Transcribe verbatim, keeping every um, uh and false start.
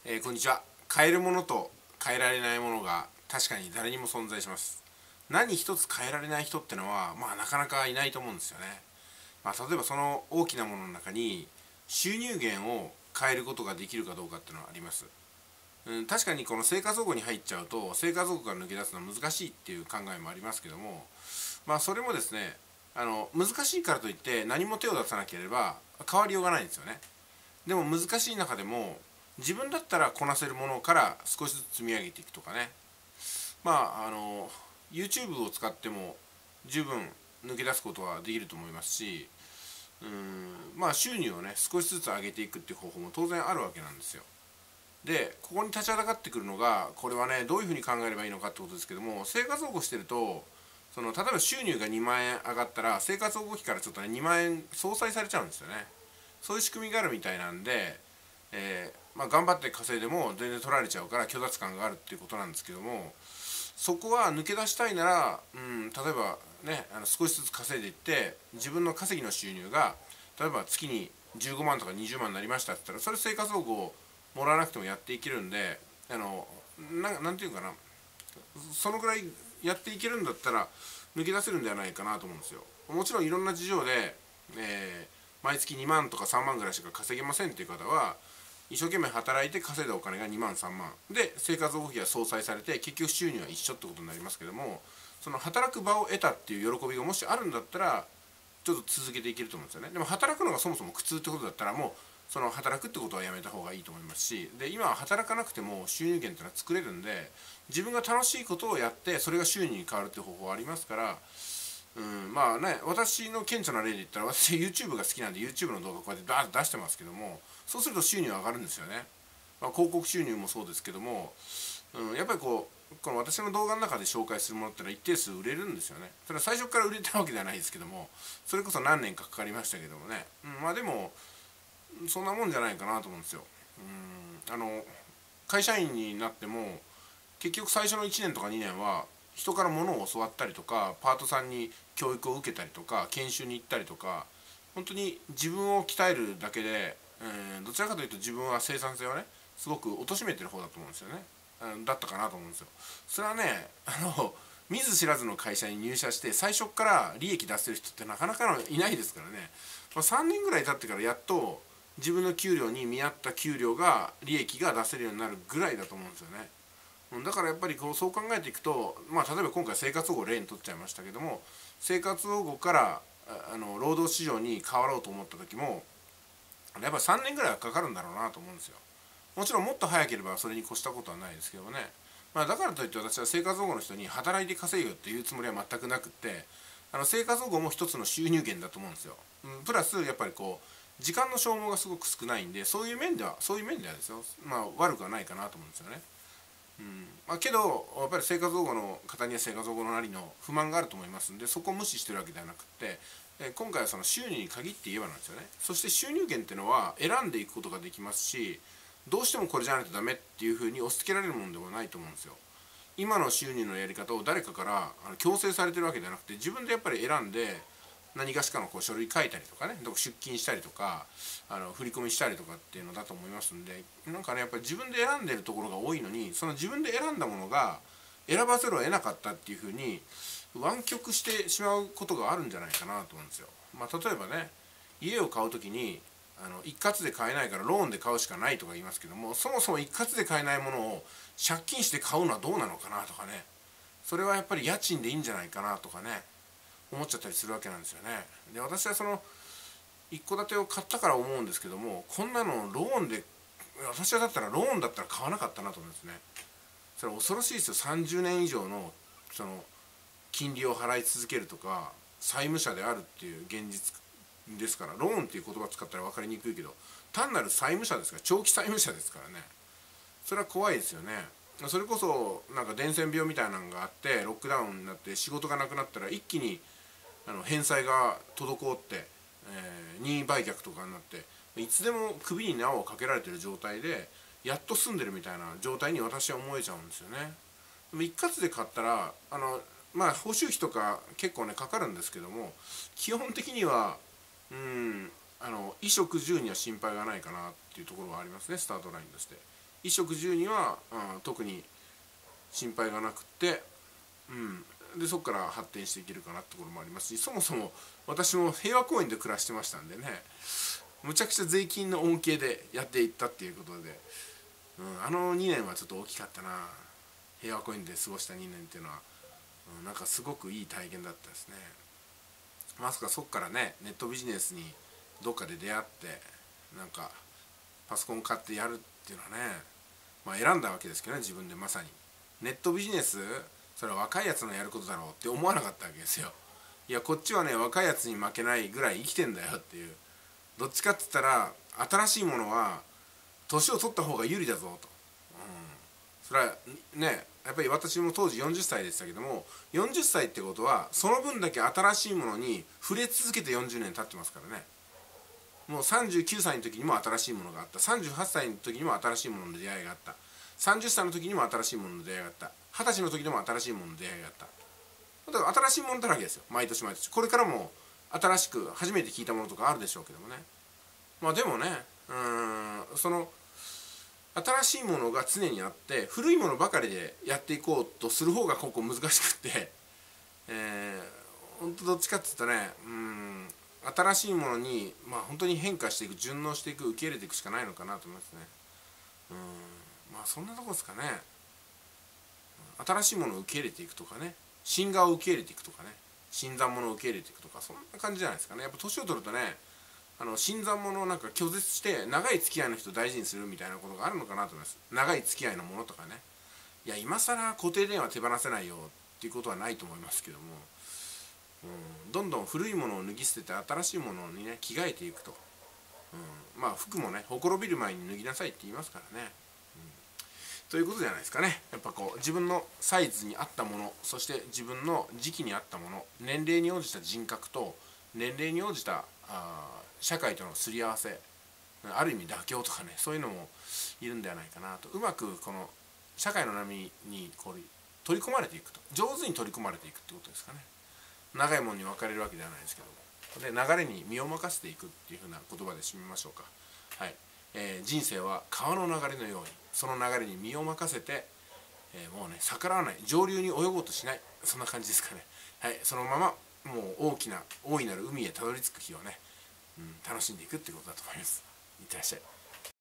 えーこんにちは。買えるものと変えられないものが確かに誰にも存在します。何一つ変えられない人ってのは、まあなかなかいないと思うんですよね。まあ例えばその大きなものの中に収入源を変えることができるかどうかっていうのはあります。うん、確かにこの生活保護に入っちゃうと生活保護から抜け出すのは難しいっていう考えもありますけども、まあそれもですね、あの難しいからといって何も手を出さなければ変わりようがないんですよね。でも難しい中でも自分だったらこなせるものから少しずつ積み上げていくとかね。まああの YouTube を使っても十分抜け出すことはできると思いますし、うーんまあ収入をね少しずつ上げていくっていう方法も当然あるわけなんですよ。でここに立ちはだかってくるのが、これはねどういうふうに考えればいいのかってことですけども、生活保護してるとその例えば収入がにまん円上がったら生活保護費からちょっとねにまん円相殺されちゃうんですよね。そういう仕組みがあるみたいなんで、えーまあ、頑張って稼いでも全然取られちゃうから虚脱感があるっていうことなんですけども、そこは抜け出したいなら、うん、例えばねあの少しずつ稼いでいって自分の稼ぎの収入が例えば月にじゅうごまんとかにじゅうまんになりましたって言ったら、それ生活保護をもらわなくてもやっていけるんで、あのななんていうかな、そのぐらいやっていけるんだったら抜け出せるんではないかなと思うんですよ。もちろんいろんな事情で、えー毎月にまんとかさんまんぐらいしか稼げませんっていう方は一生懸命働いて稼いだお金がにまんさんまんで生活保護費が相殺されて結局収入は一緒ってことになりますけども、その働く場を得たっていう喜びがもしあるんだったらちょっと続けていけると思うんですよね。でも働くのがそもそも苦痛ってことだったら、もうその働くってことはやめた方がいいと思いますし、で今は働かなくても収入源っていうのは作れるんで、自分が楽しいことをやってそれが収入に変わるっていう方法はありますから、うん、まあね、私の顕著な例で言ったら、私 YouTube が好きなんで YouTube の動画こうやってバーッと出してますけども、そうすると収入上がるんですよね。まあ、広告収入もそうですけども、うん、やっぱりこうこの私の動画の中で紹介するものってのは一定数売れるんですよね。それは最初から売れたわけではないですけども、それこそ何年かかかりましたけどもね、うん、まあでもそんなもんじゃないかなと思うんですよ。うん、あの会社員になっても結局最初のいちねんとかにねんは人から物を教わったりとか、パートさんに教育を受けたりとか研修に行ったりとか、本当に自分を鍛えるだけで、えーどちらかというと自分は生産性をねすごく貶めてる方だと思うんですよね。うんだったかなと思うんですよ。それはね、あの見ず知らずの会社に入社して最初から利益出せる人ってなかなかいないですからね。まあ、さんねんぐらい経ってからやっと自分の給料に見合った給料が利益が出せるようになるぐらいだと思うんですよね。だからやっぱりこうそう考えていくと、まあ、例えば今回生活保護を例にとっちゃいましたけども、生活保護からあの労働市場に変わろうと思った時もやっぱりさんねんぐらいはかかるんだろうなと思うんですよ。もちろんもっと早ければそれに越したことはないですけどね。まあ、だからといって私は生活保護の人に働いて稼ぐよっていうつもりは全くなくって、あの生活保護も一つの収入源だと思うんですよ。うん、プラスやっぱりこう時間の消耗がすごく少ないんで、そういう面ではそういう面ではですよ、まあ悪くはないかなと思うんですよね。うんまあ、けどやっぱり生活保護の方には生活保護のなりの不満があると思いますんで、そこを無視してるわけではなくて、え今回はその収入に限って言えばなんですよね。そして収入源っていうのは選んでいくことができますし、どうしてもこれじゃないとダメっていうふうに押し付けられるものではないと思うんですよ。今の収入のやり方を誰かからあの強制されてるわけではなくて、自分でやっぱり選んで何かしかのこう書類書いたりとかね、出勤したりとかあの振り込みしたりとかっていうのだと思いますんで、なんかねやっぱり自分で選んでるところが多いのに、その自分で選んだものが選ばざるを得なかったっていうふうに湾曲してしまうことがあるんじゃないかなと思うんですよ。まあ、例えばね、家を買う時にあの一括で買えないからローンで買うしかないとか言いますけども、そもそも一括で買えないものを借金して買うのはどうなのかなとかね、それはやっぱり家賃でいいんじゃないかなとかね思っちゃったりするわけなんですよね。で私はその一戸建てを買ったから思うんですけども、こんなのローンで、私はだったらローンだったら買わなかったなと思うんですね。それは恐ろしいですよ。さんじゅうねん以上のその金利を払い続けるとか債務者であるっていう現実ですから、ローンっていう言葉使ったら分かりにくいけど単なる債務者ですから、長期債務者ですからね。それは怖いですよね。それこそなんか伝染病みたいなのがあってロックダウンになって仕事がなくなったら一気にあの返済が滞って、えー、任意売却とかになっていつでも首に縄をかけられてる状態でやっと住んでるみたいな状態に私は思えちゃうんですよね。でも一括で買ったらあのまあ報酬費とか結構ねかかるんですけども、基本的にはうんあの衣食住には心配がないかなっていうところはありますね、スタートラインとして。 衣食住には、うん、特に心配がなくて、うん、でそこから発展していけるかなってところもありますし、そもそも私も平和公園で暮らしてましたんでね、むちゃくちゃ税金の恩恵でやっていったっていうことで、うん、あのにねんはちょっと大きかったな。平和公園で過ごしたにねんっていうのは、うん、なんかすごくいい体験だったですね。まさかそっからねネットビジネスにどっかで出会ってなんかパソコン買ってやるっていうのはね、まあ選んだわけですけどね、自分で。まさにネットビジネス、それは若いやつのやることだろうって思わなかったわけですよ。いやこっちはね若いやつに負けないぐらい生きてんだよっていう、どっちかって言ったら新しいものは年を取った方が有利だぞと、うん、それはねやっぱり私も当時よんじゅっさいでしたけども、よんじゅっさいってことはその分だけ新しいものに触れ続けてよんじゅうねん経ってますからね。もうさんじゅうきゅうさいの時にも新しいものがあった、さんじゅうはっさいの時にも新しいものの出会いがあった、さんじゅっさいの時にも新しいものの出会いがあった、はたちの時でも新しいものの出会いがあった。だから新しいものだらけですよ、毎年毎年。これからも新しく初めて聞いたものとかあるでしょうけどもね。まあでもね、うーんその新しいものが常にあって、古いものばかりでやっていこうとする方がここ難しくって、えー、本当どっちかって言ったらね、うん新しいものに、まあ、本当に変化していく、順応していく、受け入れていくしかないのかなと思いますね。うんまあそんなとこですかね。新しいものを受け入れていくとかね、新顔を受け入れていくとかね、新参者を受け入れていくとか、そんな感じじゃないですかね。やっぱ年を取るとね、あの新参者をなんか拒絶して長い付き合いの人を大事にするみたいなことがあるのかなと思います。長い付き合いのものとかね。いや今更固定電話手放せないよっていうことはないと思いますけども、うん、どんどん古いものを脱ぎ捨てて新しいものにね着替えていくと、うん、まあ服もねほころびる前に脱ぎなさいって言いますからね、うん、ということじゃないですかね。やっぱこう自分のサイズに合ったもの、そして自分の時期に合ったもの、年齢に応じた人格と年齢に応じたあ社会とのすり合わせ、ある意味妥協とかね、そういうのもいるんではないかなと。うまくこの社会の波にこう取り込まれていくと、上手に取り込まれていくってことですかね。長いものに分かれるわけではないですけども、で流れに身を任せていくっていうふうな言葉で締めましょうか。はい、えー、人生は川の流れのように、その流れに身を任せて、えー、もうね逆らわない、上流に泳ごうとしない、そんな感じですかね。はい、そのままもう大きな大いなる海へたどり着く日をね、うん、楽しんでいくってことだと思います。いってらっしゃい。